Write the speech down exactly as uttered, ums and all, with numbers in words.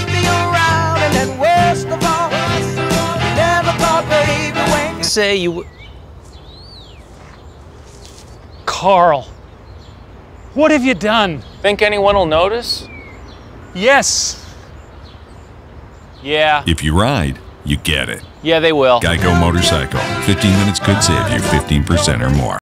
me around, and then worst of all, you never thought, baby, when you say you... Carl, what have you done? Think anyone will notice? Yes. Yeah. If you ride, you get it. Yeah, they will. Geico Motorcycle. fifteen minutes could save you fifteen percent or more.